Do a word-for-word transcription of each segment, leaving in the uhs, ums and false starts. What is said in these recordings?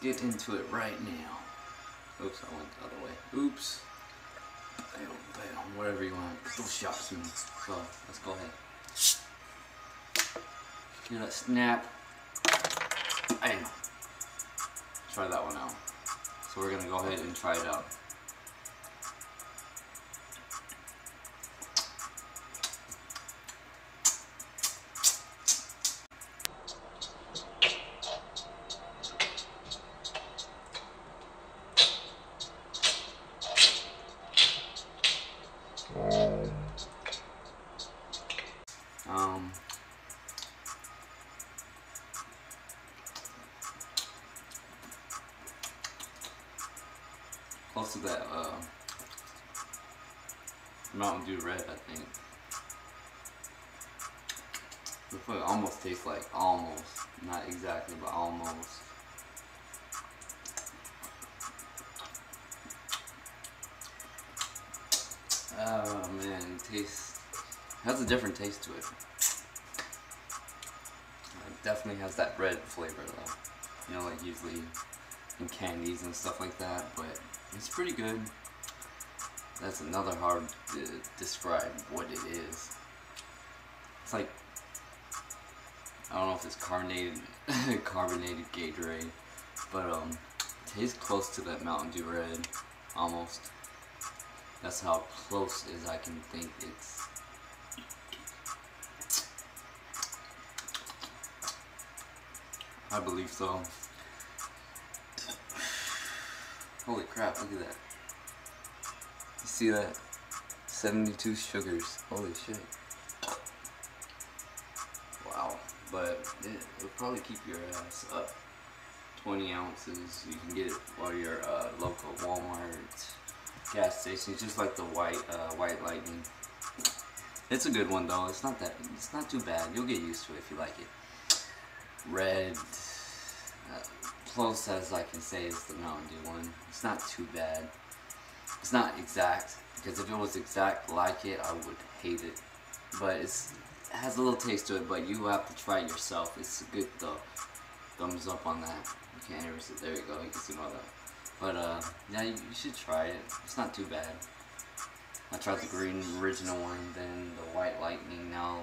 get into it right now. Oops, I went the other way. Oops. Bam, bam, whatever you want. Those shots me. So let's go ahead. Get that snap. Bam. Try that one out. So we're gonna go ahead and try it out. Um, close to that uh, Mountain Dew Red, I think. It almost tastes like almost, not exactly, but almost. Oh man, it tastes, it has a different taste to it. It definitely has that red flavor though. You know, like usually in candies and stuff like that, but it's pretty good. That's another hard to describe what it is. It's like, I don't know if it's carbonated, carbonated Gatorade, but um, it tastes close to that Mountain Dew Red, almost. That's how close as I can think it's. I believe so. Holy crap, look at that. You see that? seventy-two sugars. Holy shit. Wow. But it, it'll probably keep your ass up. twenty ounces. You can get it while you're uh, local Walmart, gas stations, just like the white uh, white lightning. It's a good one though. It's not that. It's not too bad. You'll get used to it if you like it. Red, uh, close as I can say is the Mountain Dew one. It's not too bad. It's not exact, because if it was exact like it, I would hate it. But it's, it has a little taste to it. But you have to try it yourself. It's good though. Thumbs up on that. You can't ever see. There you go. You can see all that. But uh, yeah, you, you should try it. It's not too bad. I tried the green original one, then the white lightning now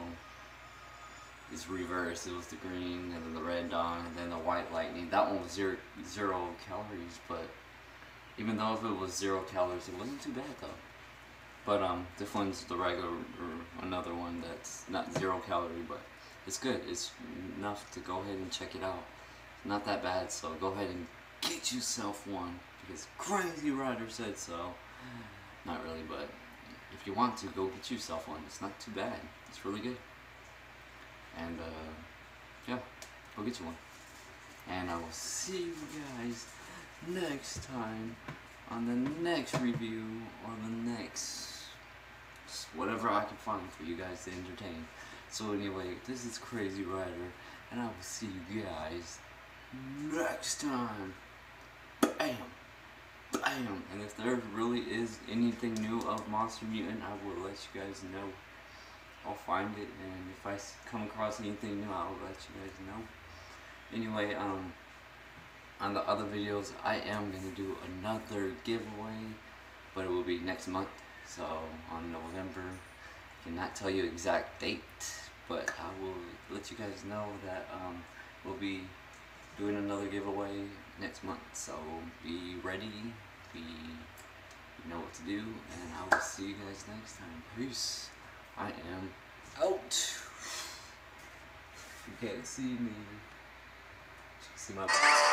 is reversed. It was the green, and then the red dawn, and then the white lightning. That one was zero, zero calories, but even though if it was zero calories, it wasn't too bad though. But um, this one's the regular, or another one that's not zero calorie, but it's good. It's enough to go ahead and check it out. It's not that bad, so go ahead and get yourself one, because Crazy Rider said so. Not really, but if you want to, go get yourself one. It's not too bad. It's really good. And uh, yeah, go get you one. And I will see you guys next time on the next review, or the next whatever I can find for you guys to entertain. So anyway, this is Crazy Rider, and I will see you guys next time. Bam! Bam! And if there really is anything new of Monster Mutant, I will let you guys know. I'll find it, and if I come across anything new, I'll let you guys know. Anyway, um, on the other videos, I am going to do another giveaway, but it will be next month, so on November. I cannot tell you exact date, but I will let you guys know that um, we'll be doing another giveaway next month, so be ready, be, you know what to do, and I will see you guys next time. Peace. I am out. You can't see me. You can see my